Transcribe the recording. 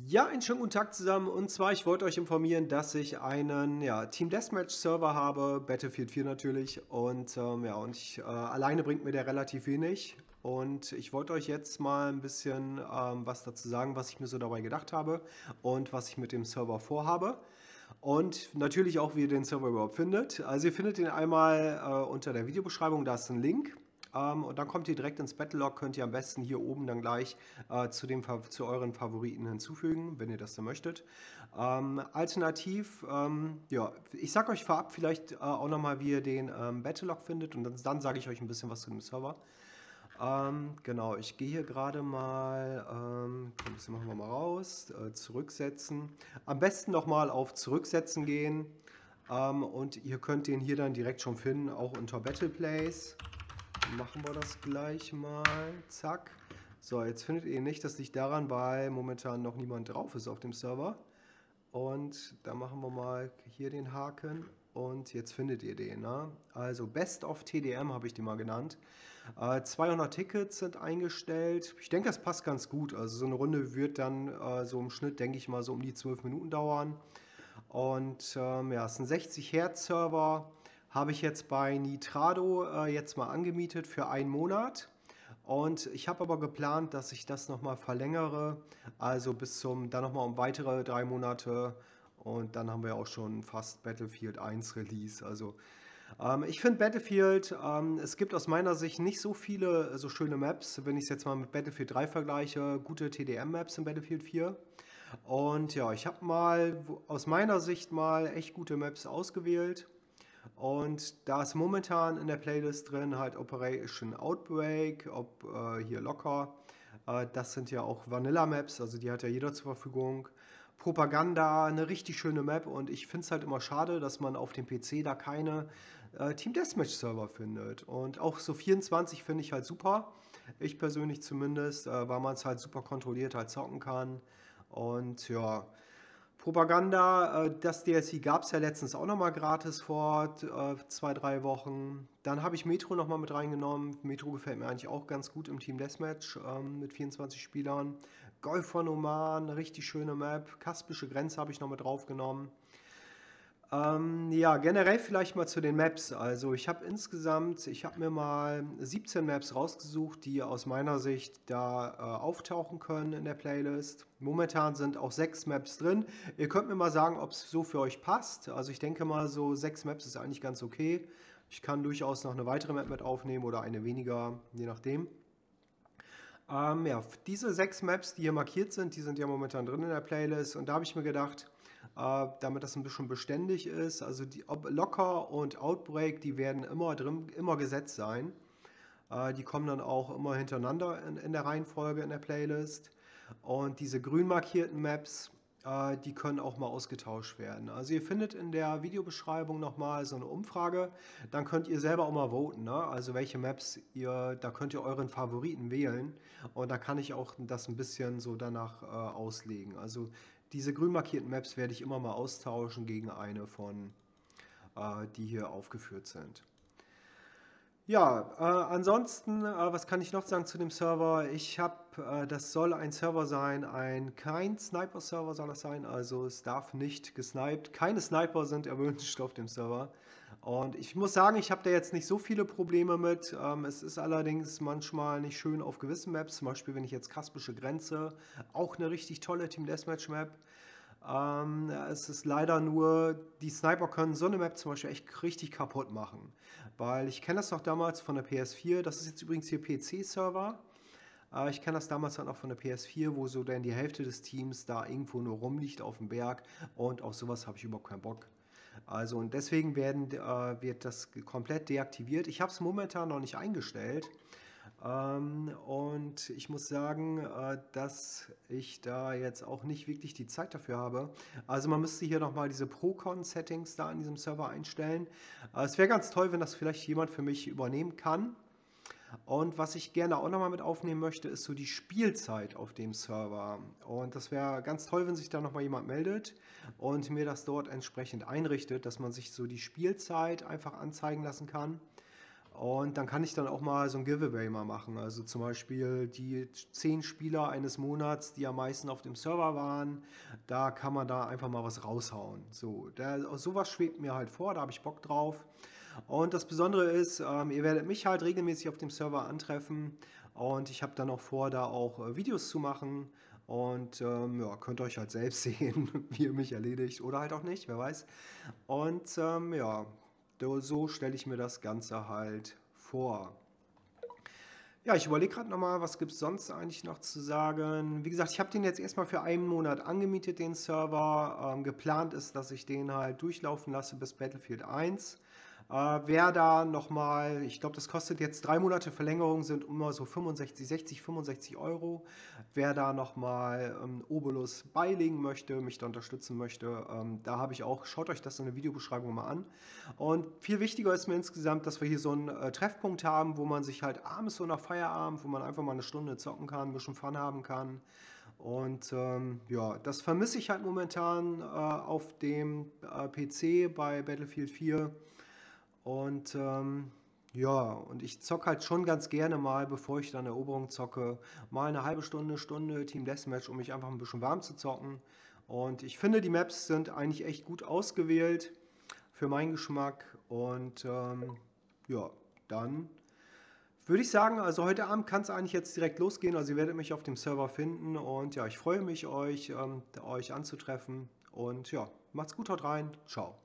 Ja, einen schönen guten Tag zusammen. Und zwar, ich wollte euch informieren, dass ich einen Team Deathmatch Server habe, Battlefield 4 natürlich. Und alleine bringt mir der relativ wenig. Und ich wollte euch jetzt mal ein bisschen was dazu sagen, was ich mir so dabei gedacht habe und was ich mit dem Server vorhabe. Und natürlich auch, wie ihr den Server überhaupt findet. Also ihr findet ihn einmal unter der Videobeschreibung, da ist ein Link. Und dann kommt ihr direkt ins Battlelog, könnt ihr am besten hier oben dann gleich zu euren Favoriten hinzufügen, wenn ihr das dann möchtet. Alternativ, ich sag euch vorab vielleicht auch nochmal, wie ihr den Battlelog findet und dann sage ich euch ein bisschen was zu dem Server. Genau, ich gehe hier gerade mal, das machen wir mal raus, zurücksetzen. Am besten nochmal auf Zurücksetzen gehen und ihr könnt den hier dann direkt schon finden, auch unter Battle Plays. Machen wir das gleich mal. Zack. So, jetzt findet ihr ihn nicht. Das liegt daran, weil momentan noch niemand drauf ist auf dem Server. Und da machen wir mal hier den Haken. Und jetzt findet ihr den. Ne? Also Best of TDM habe ich den mal genannt. 200 Tickets sind eingestellt. Ich denke, das passt ganz gut. Also so eine Runde wird dann so im Schnitt, denke ich mal, so um die 12 Minuten dauern. Und es ist ein 60 Hertz Server. Habe ich jetzt bei Nitrado jetzt mal angemietet für einen Monat. Und ich habe aber geplant, dass ich das nochmal verlängere. Also dann nochmal um weitere 3 Monate. Und dann haben wir auch schon fast Battlefield 1 Release. Also ich finde Battlefield, es gibt aus meiner Sicht nicht so viele so schöne Maps. Wenn ich es jetzt mal mit Battlefield 3 vergleiche, gute TDM-Maps in Battlefield 4. Und ja, ich habe mal aus meiner Sicht mal echt gute Maps ausgewählt. Und da ist momentan in der Playlist drin halt Operation Outbreak, hier Locker. Das sind ja auch Vanilla-Maps, also die hat ja jeder zur Verfügung. Propaganda, eine richtig schöne Map und ich finde es halt immer schade, dass man auf dem PC da keine Team Deathmatch-Server findet. Und auch so 24 finde ich halt super. Ich persönlich zumindest, weil man es halt super kontrolliert halt zocken kann. Und ja, Propaganda, das DLC gab es ja letztens auch nochmal gratis vor 2, 3 Wochen. Dann habe ich Metro nochmal mit reingenommen. Metro gefällt mir eigentlich auch ganz gut im Team Deathmatch mit 24 Spielern. Golf von Oman, eine richtig schöne Map. Kaspische Grenze habe ich noch mit draufgenommen. Ja, generell vielleicht mal zu den Maps. Also ich habe mir mal 17 Maps rausgesucht, die aus meiner Sicht da auftauchen können in der Playlist. Momentan sind auch 6 Maps drin. Ihr könnt mir mal sagen, ob es so für euch passt. Also ich denke mal, so 6 Maps ist eigentlich ganz okay. Ich kann durchaus noch eine weitere Map mit aufnehmen oder eine weniger, je nachdem. Diese 6 Maps, die hier markiert sind, die sind ja momentan drin in der Playlist. Und da habe ich mir gedacht, damit das ein bisschen beständig ist, also Locker und Outbreak, die werden immer drin, immer gesetzt sein. Die kommen dann auch immer hintereinander in der Reihenfolge in der Playlist. Und diese grün markierten Maps, die können auch mal ausgetauscht werden. Also ihr findet in der Videobeschreibung nochmal so eine Umfrage. Dann könnt ihr selber auch mal voten. Ne? Also welche Maps da könnt ihr euren Favoriten wählen. Und da kann ich auch das ein bisschen so danach auslegen. Also diese grün markierten Maps werde ich immer mal austauschen gegen eine von, die hier aufgeführt sind. Ja, ansonsten, was kann ich noch sagen zu dem Server? Das soll ein Server sein, kein Sniper-Server soll das sein, also es darf nicht gesniped. Keine Sniper sind erwünscht auf dem Server. Und ich muss sagen, ich habe da jetzt nicht so viele Probleme mit. Es ist allerdings manchmal nicht schön auf gewissen Maps, zum Beispiel wenn ich jetzt Kaspische Grenze, auch eine richtig tolle Team Deathmatch Map. Es ist leider nur, die Sniper können so eine Map zum Beispiel echt richtig kaputt machen. Weil ich kenne das noch damals von der PS4, das ist jetzt übrigens hier PC-Server. Ich kenne das damals dann auch von der PS4, wo so dann die Hälfte des Teams da irgendwo nur rumliegt auf dem Berg und auf sowas habe ich überhaupt keinen Bock. Also und deswegen wird das komplett deaktiviert. Ich habe es momentan noch nicht eingestellt. Und ich muss sagen, dass ich da jetzt auch nicht wirklich die Zeit dafür habe. Also man müsste hier nochmal diese Procon-Settings da an diesem Server einstellen. Es wäre ganz toll, wenn das vielleicht jemand für mich übernehmen kann. Und was ich gerne auch nochmal mit aufnehmen möchte, ist so die Spielzeit auf dem Server. Und das wäre ganz toll, wenn sich da nochmal jemand meldet und mir das dort entsprechend einrichtet, dass man sich so die Spielzeit einfach anzeigen lassen kann. Und dann kann ich dann auch mal so ein Giveaway mal machen. Also zum Beispiel die 10 Spieler eines Monats, die am meisten auf dem Server waren, da kann man da einfach mal was raushauen. So, sowas schwebt mir halt vor, da habe ich Bock drauf. Und das Besondere ist, ihr werdet mich halt regelmäßig auf dem Server antreffen und ich habe dann auch vor, da auch Videos zu machen und ja, könnt euch halt selbst sehen, wie ihr mich erledigt oder halt auch nicht, wer weiß. Und ja, so stelle ich mir das Ganze halt vor. Ja, ich überlege gerade nochmal, was gibt es sonst eigentlich noch zu sagen. Wie gesagt, ich habe den jetzt erstmal für einen Monat angemietet, den Server. Geplant ist, dass ich den halt durchlaufen lasse bis Battlefield 1. Wer da nochmal, ich glaube, das kostet jetzt 3 Monate Verlängerung, sind immer so 65, 60, 65 Euro. Wer da nochmal Obolus beilegen möchte, mich da unterstützen möchte, da habe ich auch, schaut euch das in der Videobeschreibung mal an. Und viel wichtiger ist mir insgesamt, dass wir hier so einen Treffpunkt haben, wo man sich halt abends so nach Feierabend, wo man einfach mal eine Stunde zocken kann, ein bisschen Fun haben kann. Und ja, das vermisse ich halt momentan auf dem PC bei Battlefield 4. Und ja, und ich zocke halt schon ganz gerne mal, bevor ich dann Eroberung zocke, mal eine halbe Stunde, Stunde Team Deathmatch, um mich einfach ein bisschen warm zu zocken. Und ich finde, die Maps sind eigentlich echt gut ausgewählt für meinen Geschmack. Und ja, dann würde ich sagen, also heute Abend kann es eigentlich jetzt direkt losgehen. Also ihr werdet mich auf dem Server finden. Und ja, ich freue mich, euch anzutreffen. Und ja, macht's gut, haut rein. Ciao.